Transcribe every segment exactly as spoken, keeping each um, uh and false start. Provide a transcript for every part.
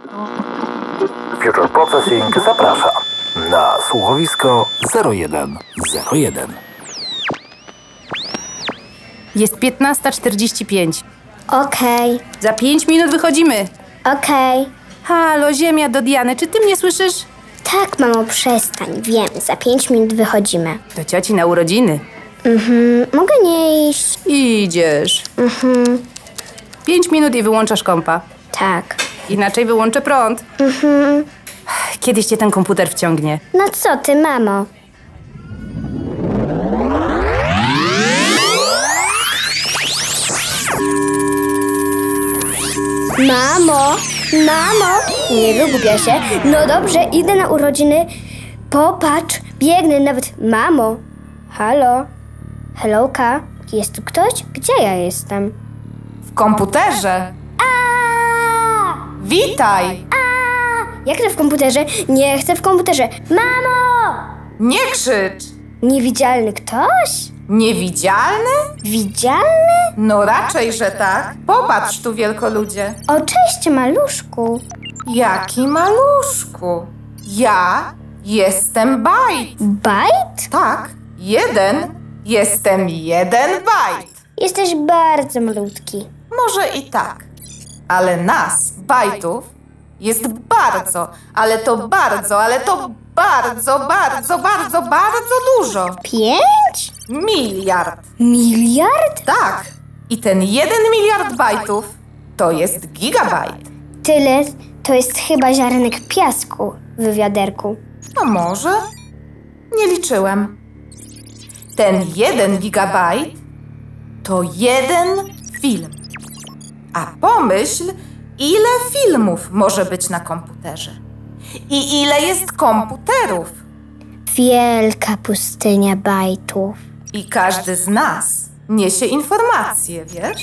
Future Processing zaprasza na słuchowisko zero jeden zero jeden. Jest piętnasta czterdzieści pięć. Okej. Za pięć minut wychodzimy. Okej. Halo, Ziemia do Diany, czy ty mnie słyszysz? Tak, mamo, przestań. Wiem, za pięć minut wychodzimy. Do cioci na urodziny. Mhm. Mogę nie iść? Idziesz. Mhm. Pięć minut i wyłączasz kompa. Tak. Inaczej wyłączę prąd. Mhm. Kiedyś cię ten komputer wciągnie. No co ty, mamo? Mamo! Mamo! Nie wygłupia się. No dobrze, idę na urodziny. Popatrz, biegnę nawet. Mamo! Halo? Hellowka? Jest tu ktoś? Gdzie ja jestem? W komputerze. A! Witaj! A! Jak to w komputerze? Nie chcę w komputerze. Mamo! Nie krzycz! Niewidzialny ktoś? Niewidzialny? Widzialny? No raczej, że tak. Popatrz tu, wielkoludzie. O, cześć, maluszku. Jaki maluszku. Ja jestem Bajt. Bajt? Tak, jeden. Jestem jeden Bajt. Jesteś bardzo malutki. Może i tak. Ale nas, Bajtów, jest bardzo, ale to bardzo, ale to bardzo, bardzo, bardzo, bardzo dużo. Pięć? Miliard. Miliard? Tak. I ten jeden miliard bajtów to jest gigabajt. Tyle to jest chyba ziarenek piasku w wiaderku. A może? Nie liczyłem. Ten jeden gigabajt to jeden film. A pomyśl, ile filmów może być na komputerze. I ile jest komputerów. Wielka pustynia bajtów. I każdy z nas niesie informacje, wiesz?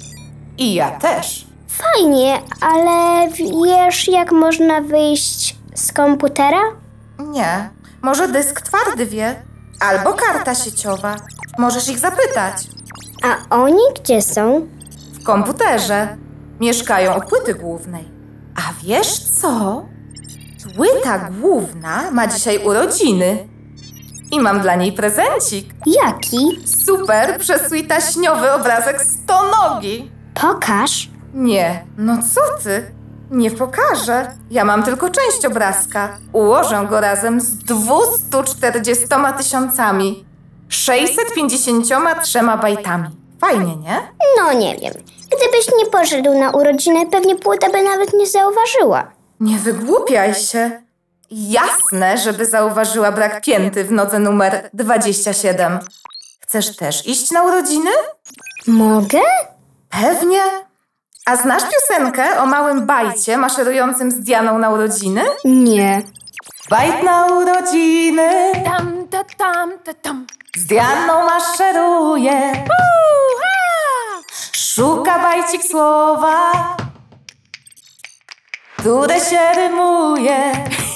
I ja też. Fajnie, ale wiesz, jak można wyjść z komputera? Nie. Może dysk twardy wie. Albo karta sieciowa. Możesz ich zapytać. A oni gdzie są? W komputerze. Mieszkają u płyty głównej. A wiesz co? Płyta główna ma dzisiaj urodziny. I mam dla niej prezencik. Jaki? Super, przesłój taśniowy obrazek stonogi. Pokaż. Nie, no co ty? Nie pokażę. Ja mam tylko część obrazka. Ułożę go razem z dwieście czterdzieści tysiącami sześćset pięćdziesiąt trzy bajtami. Fajnie, nie? No nie wiem. Gdybyś nie poszedł na urodziny, pewnie płyta by nawet nie zauważyła. Nie wygłupiaj się. Jasne, żeby zauważyła brak pięty w nodze numer dwadzieścia siedem. Chcesz też iść na urodziny? Mogę? Pewnie. A znasz piosenkę o małym Bajcie maszerującym z Dianą na urodziny? Nie. Bajt na urodziny, Tam, ta, tam, ta, tam. z Dianą maszeruje. Uha! Szuka Bajcik słowa, które się rymuje.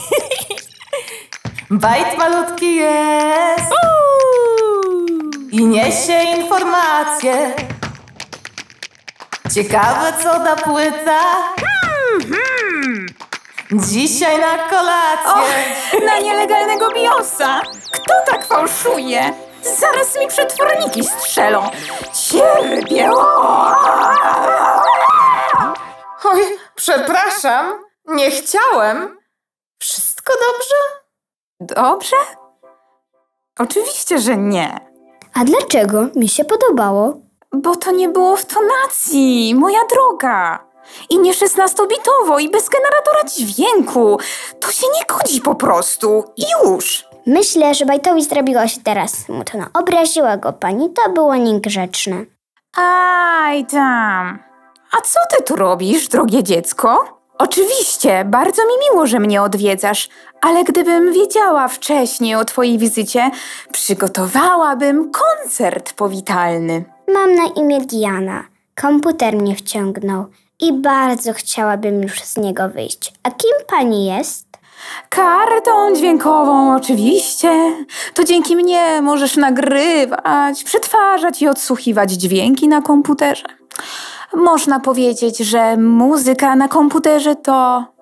Bajt malutki jest i niesie informacje. Ciekawe, co da płyta dzisiaj na kolację. Na nielegalnego biosa. Kto tak fałszuje? Zaraz mi przetworniki strzelą. Cierpię. Oj, przepraszam, nie chciałem. Wszystko dobrze? Dobrze? Oczywiście, że nie. A dlaczego? Mi się podobało. Bo to nie było w tonacji, moja droga. I nie szesnastobitowo, i bez generatora dźwięku. To się nie godzi po prostu. I już. Myślę, że Bajtowi zrobiło się teraz smutno. Obraziła go pani, to było niegrzeczne. Aj tam. A co ty tu robisz, drogie dziecko? Oczywiście, bardzo mi miło, że mnie odwiedzasz, ale gdybym wiedziała wcześniej o twojej wizycie, przygotowałabym koncert powitalny. Mam na imię Diana. Komputer mnie wciągnął i bardzo chciałabym już z niego wyjść. A kim pani jest? Kartą dźwiękową oczywiście. To dzięki mnie możesz nagrywać, przetwarzać i odsłuchiwać dźwięki na komputerze. Można powiedzieć, że muzyka na komputerze to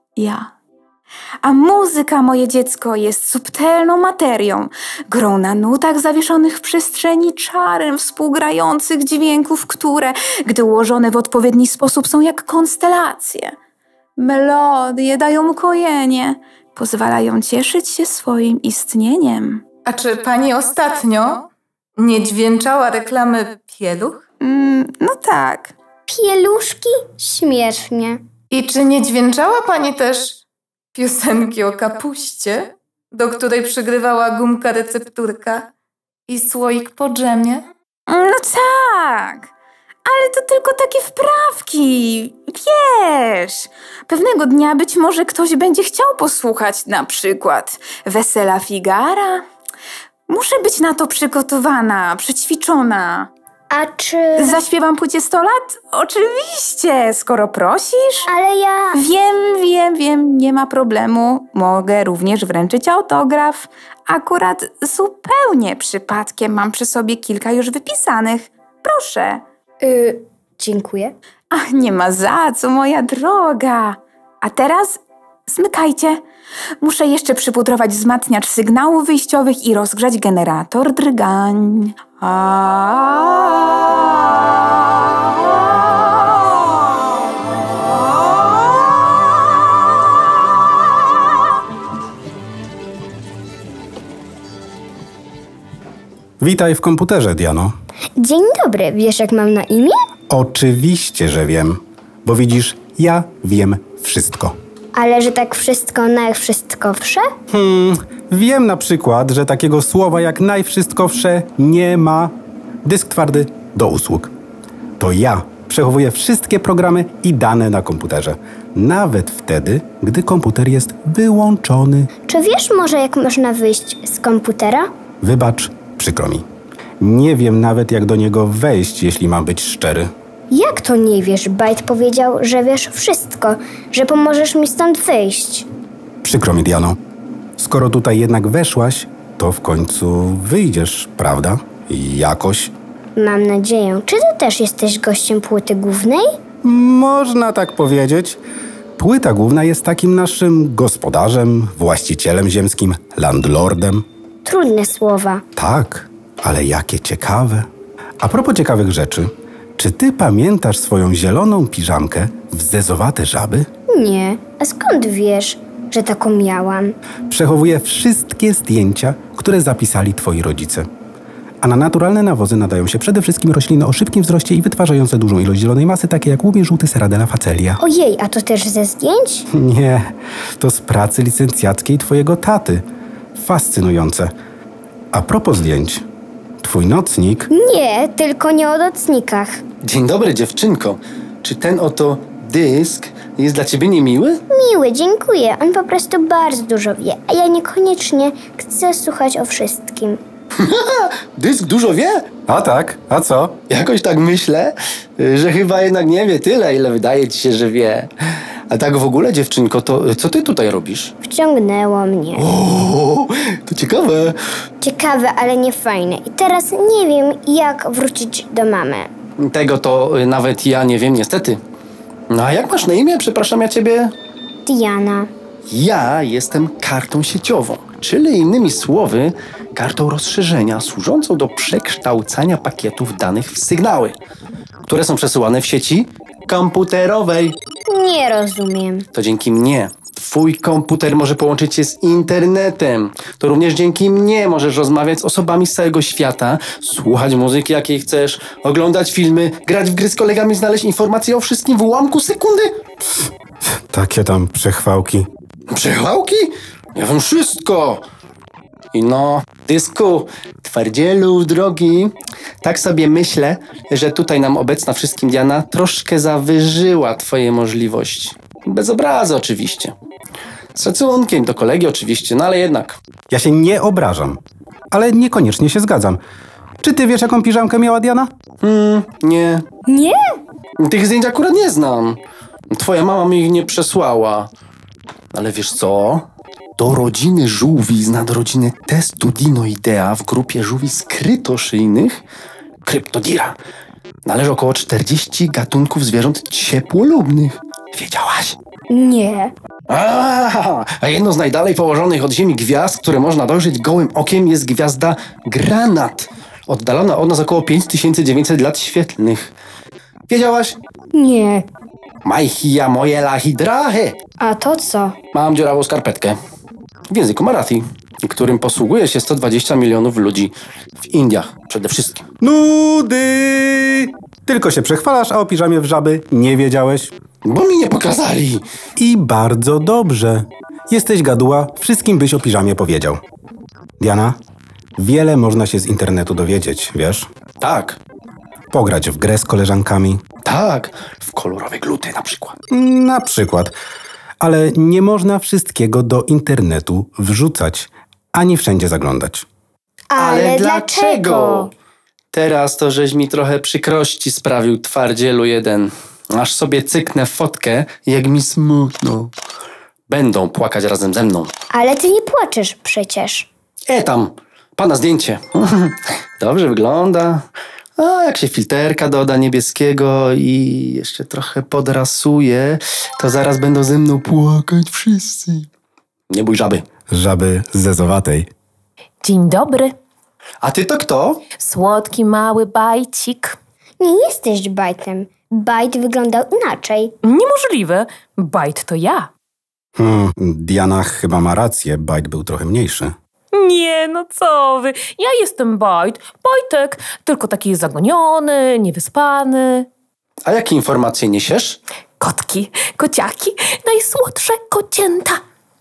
ja. A muzyka, moje dziecko, jest subtelną materią, grą na nutach zawieszonych w przestrzeni, czarem współgrających dźwięków, które, gdy ułożone w odpowiedni sposób, są jak konstelacje. Melodie dają ukojenie, pozwalają cieszyć się swoim istnieniem. A czy pani ostatnio nie dźwięczała reklamy pieluch? Mm, no tak. Pieluszki? Śmiesznie. I czy nie dźwięczała pani też piosenki o kapuście, do której przygrywała gumka recepturka i słoik po dżemie? No tak, ale to tylko takie wprawki, wiesz. Pewnego dnia być może ktoś będzie chciał posłuchać na przykład Wesela Figara. Muszę być na to przygotowana, przećwiczona. A czy... Zaśpiewam płycie sto lat? Oczywiście, skoro prosisz. Ale ja... Wiem, wiem, wiem, nie ma problemu. Mogę również wręczyć autograf. Akurat zupełnie przypadkiem mam przy sobie kilka już wypisanych. Proszę. Y, dziękuję. Ach, nie ma za co, moja droga. A teraz zmykajcie. Muszę jeszcze przypudrować wzmacniacz sygnałów wyjściowych i rozgrzać generator drgań. Witaj w komputerze, Diano. Dzień dobry, wiesz jak mam na imię? Oczywiście, że wiem, bo widzisz, ja wiem wszystko. Ale że tak wszystko najwszystkowsze? Hmm, wiem na przykład, że takiego słowa jak najwszystkowsze nie ma. Dysk twardy do usług. To ja przechowuję wszystkie programy i dane na komputerze. Nawet wtedy, gdy komputer jest wyłączony. Czy wiesz może jak można wyjść z komputera? Wybacz, przykro mi. Nie wiem nawet jak do niego wejść, jeśli mam być szczery. Jak to nie wiesz? Bajt powiedział, że wiesz wszystko, że pomożesz mi stąd wyjść. Przykro mi, Diano. Skoro tutaj jednak weszłaś, to w końcu wyjdziesz, prawda? Jakoś. Mam nadzieję. Czy ty też jesteś gościem płyty głównej? Można tak powiedzieć. Płyta główna jest takim naszym gospodarzem, właścicielem ziemskim, landlordem. Trudne słowa. Tak, ale jakie ciekawe. A propos ciekawych rzeczy, czy ty pamiętasz swoją zieloną piżamkę w zezowate żaby? Nie. A skąd wiesz, że taką miałam? Przechowuję wszystkie zdjęcia, które zapisali twoi rodzice. A na naturalne nawozy nadają się przede wszystkim rośliny o szybkim wzroście i wytwarzające dużą ilość zielonej masy, takie jak łubie żółty, Serradella facelia. Ojej, a to też ze zdjęć? Nie, to z pracy licencjackiej twojego taty. Fascynujące. A propos zdjęć, twój nocnik... Nie, tylko nie o nocnikach. Dzień dobry, dziewczynko. Czy ten oto dysk jest dla ciebie niemiły? Miły, dziękuję. On po prostu bardzo dużo wie, a ja niekoniecznie chcę słuchać o wszystkim. Dysk dużo wie? A tak, a co? Jakoś tak myślę, że chyba jednak nie wie tyle, ile wydaje ci się, że wie. A tak w ogóle, dziewczynko, to co ty tutaj robisz? Wciągnęło mnie. O, to ciekawe. Ciekawe, ale nie fajne. I teraz nie wiem, jak wrócić do mamy. Tego to nawet ja nie wiem, niestety. No a jak masz na imię? Przepraszam ja ciebie. Diana. Ja jestem kartą sieciową, czyli innymi słowy kartą rozszerzenia służącą do przekształcania pakietów danych w sygnały, które są przesyłane w sieci komputerowej. Nie rozumiem. To dzięki mnie twój komputer może połączyć się z internetem. To również dzięki mnie możesz rozmawiać z osobami z całego świata, słuchać muzyki jakiej chcesz, oglądać filmy, grać w gry z kolegami, znaleźć informacje o wszystkim w ułamku sekundy. Takie tam przechwałki. Przechwałki? Ja wiem wszystko. I no, dysku, twardzielu drogi, tak sobie myślę, że tutaj nam obecna wszystkim Diana troszkę zawyżyła twoje możliwości. Bez obrazy oczywiście. Z szacunkiem do kolegi oczywiście, no ale jednak. Ja się nie obrażam, ale niekoniecznie się zgadzam. Czy ty wiesz, jaką piżamkę miała Diana? Hmm, nie. Nie? Tych zdjęć akurat nie znam. Twoja mama mi ich nie przesłała. Ale wiesz co? Do rodziny żółwi z nadrodziny Testudinoidea w grupie żółwi skrytoszyjnych Cryptodira należy około czterdzieści gatunków zwierząt ciepłolubnych. Wiedziałaś? Nie. A, a jedną z najdalej położonych od Ziemi gwiazd, które można dojrzeć gołym okiem, jest gwiazda Granat. Oddalona od nas około pięć tysięcy dziewięćset lat świetlnych. Wiedziałaś? Nie. Majchia mojela hidrahe. A to co? Mam dziurawą skarpetkę. W języku marathi, którym posługuje się sto dwadzieścia milionów ludzi. W Indiach przede wszystkim. Nudy! Tylko się przechwalasz, a o piżamie w żaby nie wiedziałeś. Bo mi nie pokazali. I bardzo dobrze. Jesteś gaduła, wszystkim byś o piżamie powiedział. Diana, wiele można się z internetu dowiedzieć, wiesz? Tak, Pograć w grę z koleżankami. tak. W kolorowe gluty na przykład. Na przykład. Ale nie można wszystkiego do internetu wrzucać, ani wszędzie zaglądać. Ale, dlaczego? Teraz to żeś mi trochę przykrości sprawił, twardzielu jeden. Aż sobie cyknę fotkę, jak mi smutno. Będą płakać razem ze mną. Ale ty nie płaczesz przecież. E tam, pana zdjęcie. Dobrze wygląda. A jak się filterka doda niebieskiego i jeszcze trochę podrasuje, to zaraz będą ze mną płakać wszyscy. Nie bój żaby. Żaby zezowatej. Dzień dobry. A ty to kto? Słodki mały bajcik. Nie jesteś bajtem. Bajt wyglądał inaczej. Niemożliwe. Bajt to ja. Hmm, Diana chyba ma rację, bajt był trochę mniejszy. Nie, no co wy. Ja jestem Bajt. Bajtek. Tylko taki zagoniony, niewyspany. A jakie informacje niesiesz? Kotki, kociaki, najsłodsze kocięta.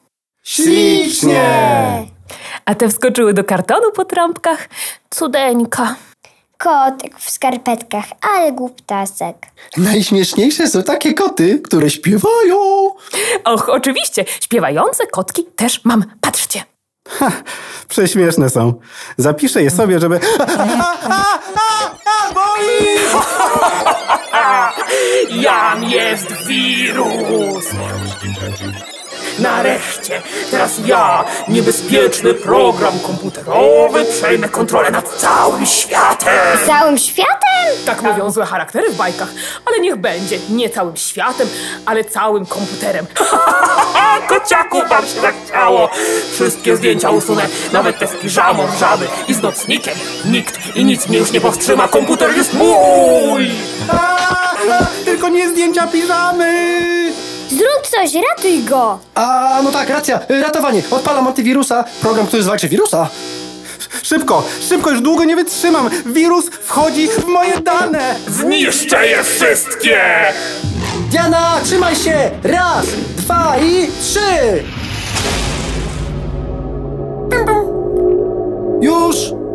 Ślicznie! A te wskoczyły do kartonu po trampkach. Cudeńka. Kotek w skarpetkach, ale głuptasek. Najśmieszniejsze są takie koty, które śpiewają. Och, oczywiście. Śpiewające kotki też mam. Patrzcie. Ha, prześmieszne są. Zapiszę je sobie, żeby... Jam jest wirus! Nareszcie, teraz ja, niebezpieczny program komputerowy, przejmę kontrolę nad całym światem! Całym światem? Tak mówią złe charaktery w bajkach, ale niech będzie. Nie całym światem, ale całym komputerem. Kociaku, wam się zachciało! Wszystkie zdjęcia usunę, nawet te z piżamą, żaby i z nocnikiem. Nikt i nic mnie już nie powstrzyma, komputer jest mój! Tylko nie zdjęcia piżamy! Zrób coś, ratuj go! A, no tak, racja, ratowanie. Odpalam antywirusa, program, który zwalczy wirusa. Szybko, szybko, już długo nie wytrzymam. Wirus wchodzi w moje dane. Zniszczę je wszystkie! Diana, trzymaj się! Raz, dwa i trzy! Już!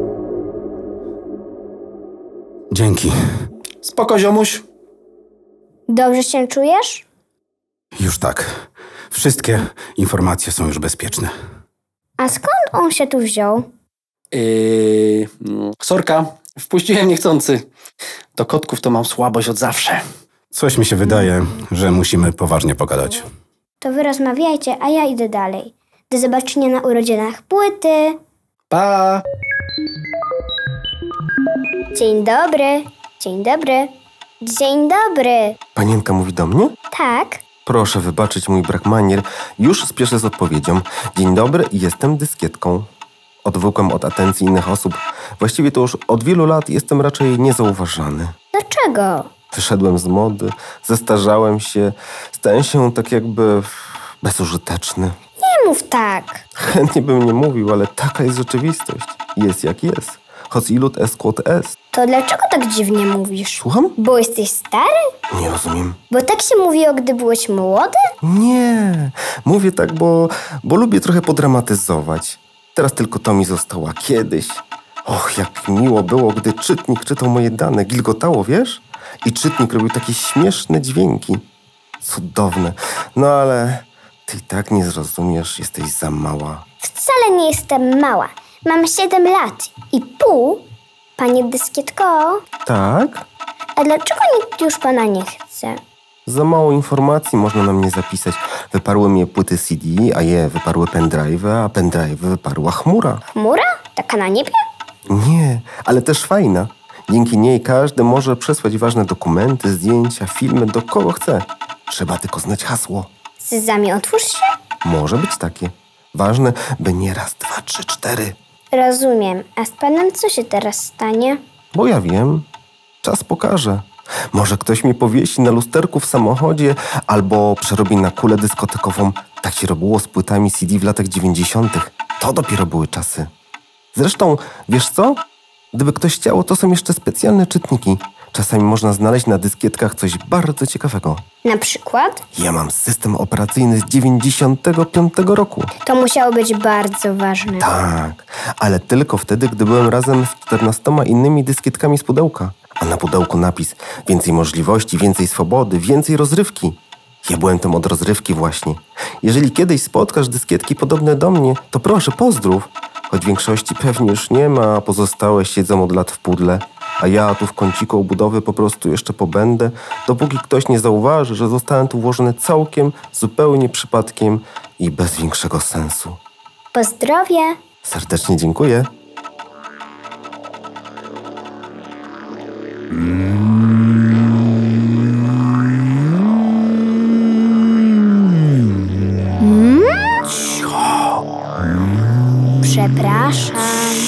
Dzięki. Spoko, ziomuś. Dobrze się czujesz? Już tak. Wszystkie informacje są już bezpieczne. A skąd on się tu wziął? Yy, sorka, wpuściłem niechcący. Do kotków to mam słabość od zawsze. Coś mi się wydaje, że musimy poważnie pogadać. To wy rozmawiajcie, a ja idę dalej. Do zobaczenia na urodzinach płyty. Pa! Dzień dobry. Dzień dobry. Dzień dobry. Panienka mówi do mnie? Tak? Proszę wybaczyć mój brak manier. Już spieszę z odpowiedzią. Dzień dobry, jestem dyskietką. Odwykłem od atencji innych osób. Właściwie to już od wielu lat jestem raczej niezauważany. Dlaczego? Wyszedłem z mody, zestarzałem się, stałem się tak jakby bezużyteczny. Nie mów tak. Chętnie bym nie mówił, ale taka jest rzeczywistość. Jest jak jest. Choć ilut est quod est. To dlaczego tak dziwnie mówisz? Słucham? Bo jesteś stary? Nie rozumiem. Bo tak się mówiło, gdy byłeś młody? Nie, mówię tak, bo, bo lubię trochę podramatyzować. Teraz tylko to mi zostało, a kiedyś. Och, jak miło było, gdy czytnik czytał moje dane. Gilgotało, wiesz? I czytnik robił takie śmieszne dźwięki. Cudowne. No ale ty i tak nie zrozumiesz, jesteś za mała. Wcale nie jestem mała. Mam siedem lat i pół. Panie dyskietko, Tak? a dlaczego nikt już pana nie chce? Za mało informacji można na mnie zapisać. Wyparły mnie płyty C D, a je wyparły pendrive'y, a pendrive'y wyparła chmura. Chmura? Taka na niebie? Nie, ale też fajna. Dzięki niej każdy może przesłać ważne dokumenty, zdjęcia, filmy do kogo chce. Trzeba tylko znać hasło. Sezamie, otwórz się. Może być takie. Ważne, by nie raz, dwa, trzy, cztery. Rozumiem. A z panem co się teraz stanie? Bo ja wiem. Czas pokaże. Może ktoś mi powiesi na lusterku w samochodzie albo przerobi na kulę dyskotekową. Tak się robiło z płytami C D w latach dziewięćdziesiątych. To dopiero były czasy. Zresztą, wiesz co? Gdyby ktoś chciał, to są jeszcze specjalne czytniki. Czasami można znaleźć na dyskietkach coś bardzo ciekawego. Na przykład? Ja mam system operacyjny z dziewięćdziesiątego piątego roku. To musiało być bardzo ważne. Tak, ale tylko wtedy, gdy byłem razem z czternastoma innymi dyskietkami z pudełka. A na pudełku napis: więcej możliwości, więcej swobody, więcej rozrywki. Ja byłem tam od rozrywki właśnie. Jeżeli kiedyś spotkasz dyskietki podobne do mnie, to proszę, pozdrów. Choć większości pewnie już nie ma, a pozostałe siedzą od lat w pudle. A ja tu w kąciku obudowy po prostu jeszcze pobędę, dopóki ktoś nie zauważy, że zostałem tu włożony całkiem, zupełnie przypadkiem i bez większego sensu. Pozdrowie. Serdecznie dziękuję. Przepraszam.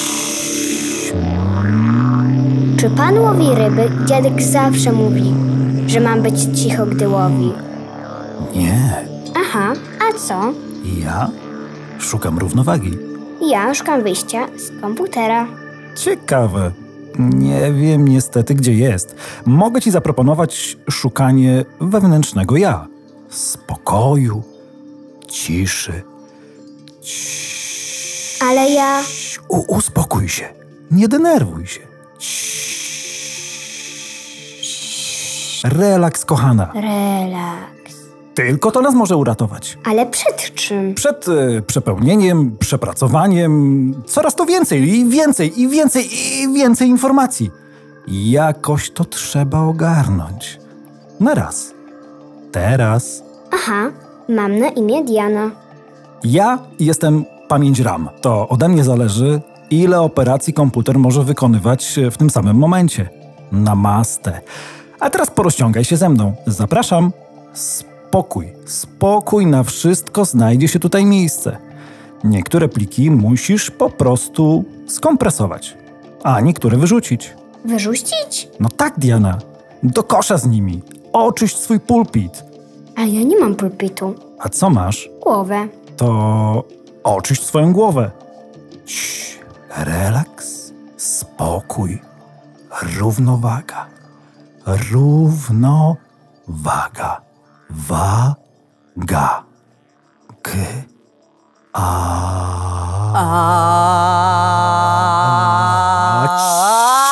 Czy pan łowi ryby? Dziadek zawsze mówi, że mam być cicho, gdy łowi. Nie, Aha, a co? ja szukam równowagi. Ja szukam wyjścia z komputera. Ciekawe. Nie wiem niestety, gdzie jest. Mogę ci zaproponować szukanie wewnętrznego ja. Spokoju, ciszy. Ale ja... U, uspokój się. Nie denerwuj się. Relaks, kochana. Relaks. Tylko to nas może uratować. Ale przed czym? Przed e, przepełnieniem, przepracowaniem, coraz to więcej i więcej i więcej i więcej informacji. Jakoś to trzeba ogarnąć. Na raz. Teraz. Aha, mam na imię Diana. Ja jestem pamięć RAM. To ode mnie zależy, ile operacji komputer może wykonywać w tym samym momencie. Namaste. A teraz porozciągaj się ze mną. Zapraszam. Spokój. Spokój, na wszystko znajdzie się tutaj miejsce. Niektóre pliki musisz po prostu skompresować, a niektóre wyrzucić. Wyrzucić? No tak, Diana. Do kosza z nimi. Oczyść swój pulpit. A ja nie mam pulpitu. A co masz? Głowę. To oczyść swoją głowę. Cii, relaks, spokój, równowaga, równowaga, waga, k, a,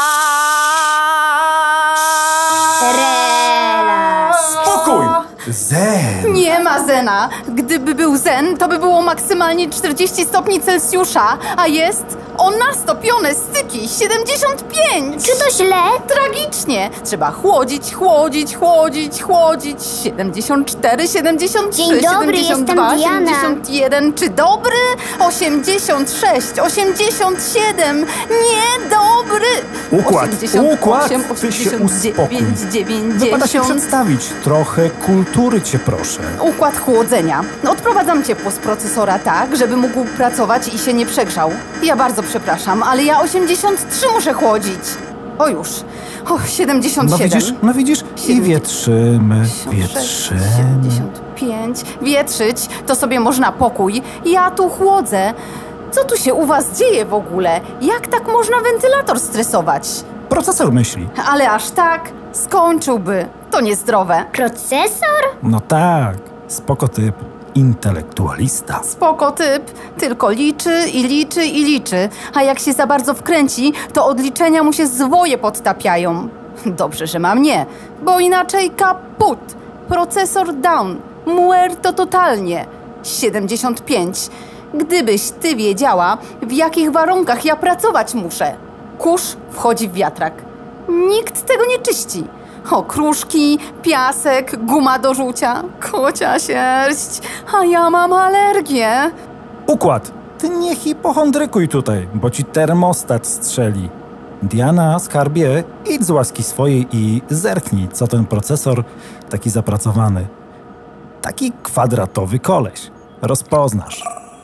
Relaks. spokój, zen. Nie ma zena. Gdyby był zen, to by było maksymalnie czterdzieści stopni Celsjusza, a jest o nastopione styki siedemdziesiąt pięć. Czy to źle? Tragicznie. Trzeba chłodzić, chłodzić, chłodzić, chłodzić. siedemdziesiąt cztery, siedemdziesiąt trzy, Dzień dobry, siedemdziesiąt dwa, jestem Diana. siedemdziesiąt jeden. Czy dobry? osiemdziesiąt sześć, osiemdziesiąt siedem. Niedobry. Układ, osiemdziesiąt układ, osiem, ty się osiemdziesiąt uspokój. dziewięć, Wypada się dziewięćdziesiąt. przedstawić. Trochę kultury cię proszę. Układ chłodzenia. Odprowadzam ciepło z procesora tak, żeby mógł pracować i się nie przegrzał. Ja bardzo przepraszam, ale ja osiemdziesiąt trzy muszę chłodzić. O już. O, siedemdziesiąt No siedem. widzisz, no widzisz? I Siedemdziesiąt- wietrzymy, siedemdziesiąt sześć, wietrzymy. siedemdziesiąt pięć. Wietrzyć to sobie można pokój. Ja tu chłodzę. Co tu się u was dzieje w ogóle? Jak tak można wentylator stresować? Procesor myśli. Ale aż tak? Skończyłby. To niezdrowe. Procesor? No tak, spoko typ. Intelektualista. Spoko typ, tylko liczy i liczy i liczy, a jak się za bardzo wkręci, to odliczenia mu się zwoje podtapiają. Dobrze, że ma mnie, bo inaczej kaput. Procesor down, muerto totalnie. siedemdziesiąt pięć. Gdybyś ty wiedziała, w jakich warunkach ja pracować muszę. Kurz wchodzi w wiatrak. Nikt tego nie czyści. Okruszki, piasek, guma do rzucia, kocia sierść, a ja mam alergię. Układ. Ty nie hipochondrykuj tutaj, bo ci termostat strzeli. Diana, skarbie, idź z łaski swojej i zerknij, co ten procesor taki zapracowany. Taki kwadratowy koleś. Rozpoznasz.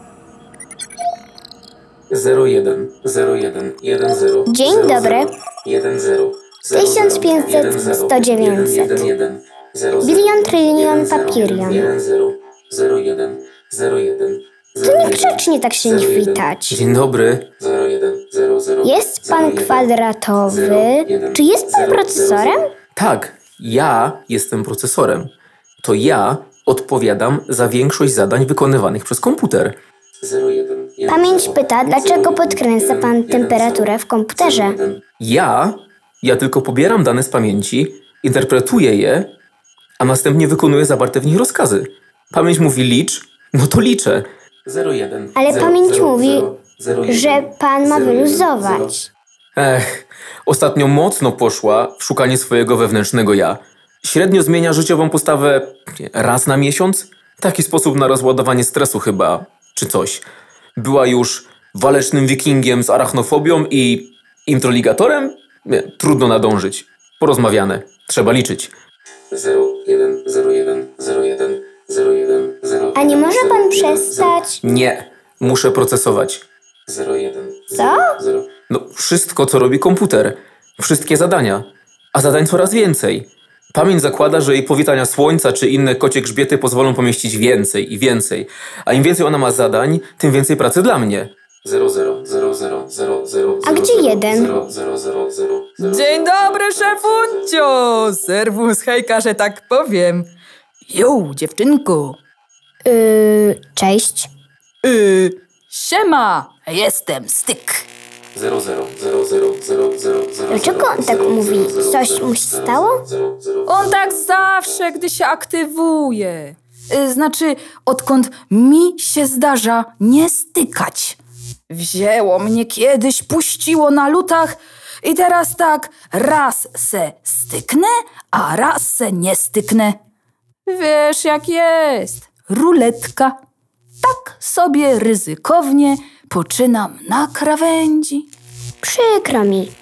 zero jeden zero jeden jeden zero. Dzień dobry. jeden zero. Tysiąc pięćset, sto dziewięćset. Bilion, trylion, papirion. zero jeden zero jeden. To niegrzecznie tak się nie witać. Dzień dobry. zero jeden zero zero. Jest pan kwadratowy. Czy jest pan procesorem? Tak, ja jestem procesorem. To ja odpowiadam za większość zadań wykonywanych przez komputer. Pamięć pyta, dlaczego podkręca pan temperaturę w komputerze? Ja? Ja tylko pobieram dane z pamięci, interpretuję je, a następnie wykonuję zawarte w nich rozkazy. Pamięć mówi licz, no to liczę. Ale pamięć mówi, że pan ma wyluzować. Ech, ostatnio mocno poszła w szukanie swojego wewnętrznego ja. Średnio zmienia życiową postawę raz na miesiąc. Taki sposób na rozładowanie stresu chyba, czy coś. Była już walecznym wikingiem z arachnofobią i introligatorem? Nie, trudno nadążyć. Porozmawiane. Trzeba liczyć. zero jeden zero jeden zero jeden zero jeden zero. A nie może pan przestać? Nie, muszę procesować. zero jeden. Co? No, wszystko, co robi komputer. Wszystkie zadania. A zadań coraz więcej. Pamięć zakłada, że jej powitania słońca czy inne kocie grzbiety pozwolą pomieścić więcej i więcej. A im więcej ona ma zadań, tym więcej pracy dla mnie. zero zero zero zero zero zero. A gdzie jeden? Dzień dobry, szefuncio! Serwus, hejka, że tak powiem. Jo, dziewczynku. Yy, cześć. Yy, siema, jestem Styk. zero zero zero zero zero zero zero. Dlaczego on tak mówi? Coś mu się stało? On tak zawsze, gdy się aktywuje. Yy, znaczy, odkąd mi się zdarza nie stykać. Wzięło mnie kiedyś, puściło na lutach i teraz tak raz se styknę, a raz se nie styknę. Wiesz jak jest, ruletka. Tak sobie ryzykownie poczynam na krawędzi. Przykro mi.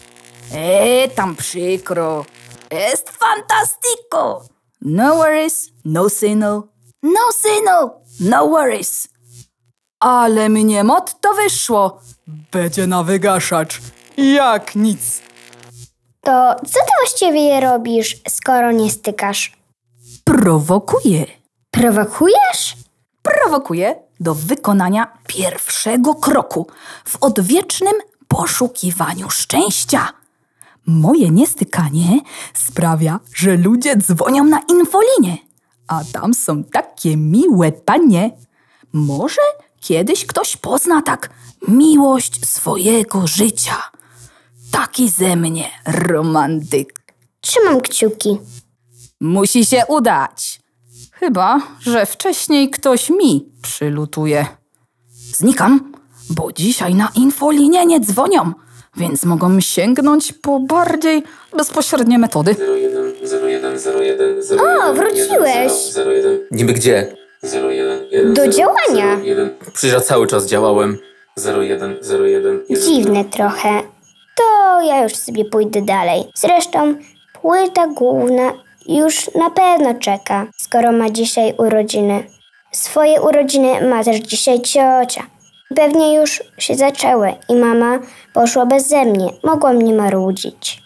E, tam przykro. Jest fantastico. No worries, no signal. No signal, no worries. Ale mnie motto wyszło. Będzie na wygaszacz. Jak nic. To co ty właściwie robisz, skoro nie stykasz? Prowokuję. Prowokujesz? Prowokuję do wykonania pierwszego kroku w odwiecznym poszukiwaniu szczęścia. Moje niestykanie sprawia, że ludzie dzwonią na infolinię, a tam są takie miłe panie. Może kiedyś ktoś pozna tak miłość swojego życia. Taki ze mnie romantyk. Trzymam kciuki. Musi się udać. Chyba, że wcześniej ktoś mi przylutuje. Znikam, bo dzisiaj na infolinię nie dzwonią, więc mogą sięgnąć po bardziej bezpośrednie metody. zero jeden zero jeden zero jeden zero jeden. O, wróciłeś. Niby gdzie? Do działania. Przecież ja cały czas działałem. zero jeden zero jeden. Dziwne trochę. To ja już sobie pójdę dalej. Zresztą płyta główna już na pewno czeka, skoro ma dzisiaj urodziny. Swoje urodziny ma też dzisiaj ciocia. Pewnie już się zaczęły i mama poszła beze mnie. Mogła mnie marudzić.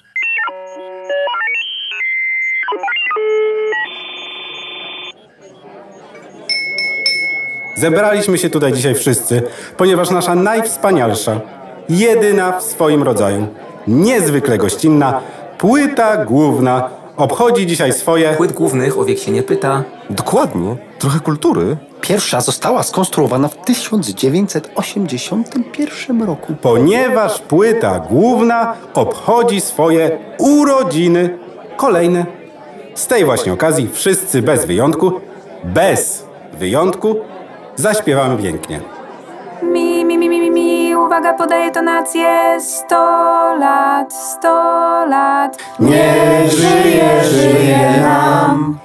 Zebraliśmy się tutaj dzisiaj wszyscy, ponieważ nasza najwspanialsza, jedyna w swoim rodzaju, niezwykle gościnna płyta główna obchodzi dzisiaj swoje... Płyt głównych o wiek się nie pyta. Dokładnie. Trochę kultury. Pierwsza została skonstruowana w tysiąc dziewięćset osiemdziesiątym pierwszym roku. Ponieważ płyta główna obchodzi swoje urodziny kolejne. Z tej właśnie okazji wszyscy bez wyjątku, bez wyjątku, zaśpiewamy pięknie. Mi, mi, mi, mi, mi, mi, uwaga, podaję tonację. Sto lat, sto lat. Niech żyje, żyje nam.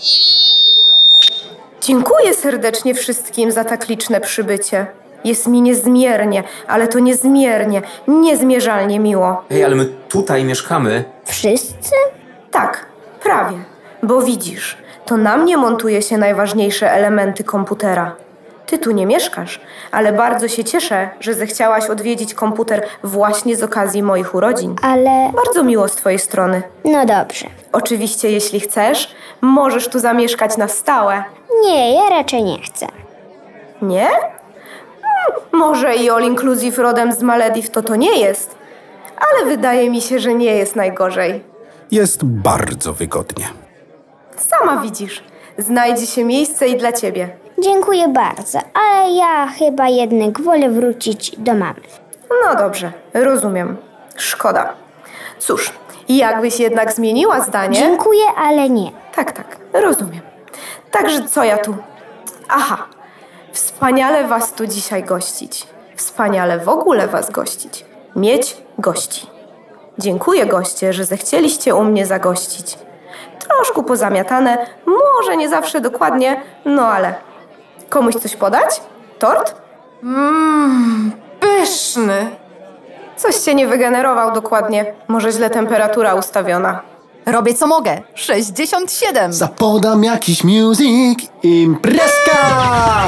Dziękuję serdecznie wszystkim za tak liczne przybycie. Jest mi niezmiernie, ale to niezmiernie, niezmierzalnie miło. Hej, ale my tutaj mieszkamy. Wszyscy? Tak, prawie. Bo widzisz, To na mnie montuje się najważniejsze elementy komputera. Ty tu nie mieszkasz, ale bardzo się cieszę, że zechciałaś odwiedzić komputer właśnie z okazji moich urodzin. Ale... Bardzo miło z twojej strony. No dobrze. Oczywiście, jeśli chcesz, możesz tu zamieszkać na stałe. Nie, ja raczej nie chcę. Nie? Hmm, może i all inclusive rodem z Malediv to to nie jest, ale wydaje mi się, że nie jest najgorzej. Jest bardzo wygodnie. Sama widzisz, znajdzie się miejsce i dla ciebie. Dziękuję bardzo, ale ja chyba jednak wolę wrócić do mamy. No dobrze, rozumiem. Szkoda. Cóż, jakbyś jednak zmieniła zdanie... Dziękuję, ale nie. Tak, tak, rozumiem. Także co ja tu? Aha, wspaniale was tu dzisiaj gościć. Wspaniale w ogóle was gościć. Mieć gości. Dziękuję, goście, że zechcieliście u mnie zagościć. Troszkę pozamiatane, może nie zawsze dokładnie, no ale... Komuś coś podać? Tort? Mmm, pyszny. Coś się nie wygenerował dokładnie. Może źle temperatura ustawiona. Robię co mogę. sześćdziesiąt siedem. Zapodam jakiś music. Imprezka!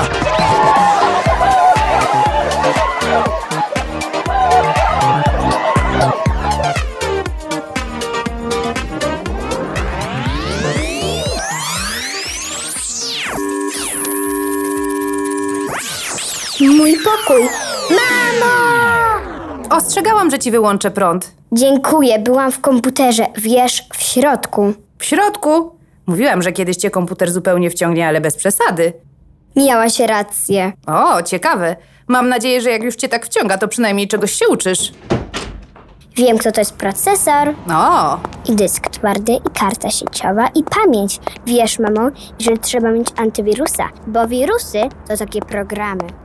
Mój pokój. Mamo! Ostrzegałam, że ci wyłączę prąd. Dziękuję, byłam w komputerze, wiesz, w środku. W środku? Mówiłam, że kiedyś cię komputer zupełnie wciągnie, ale bez przesady. Miałaś rację. O, ciekawe. Mam nadzieję, że jak już cię tak wciąga, to przynajmniej czegoś się uczysz. Wiem, kto to jest procesor. O! I dysk twardy, i karta sieciowa, i pamięć. Wiesz, mamo, że trzeba mieć antywirusa, bo wirusy to takie programy.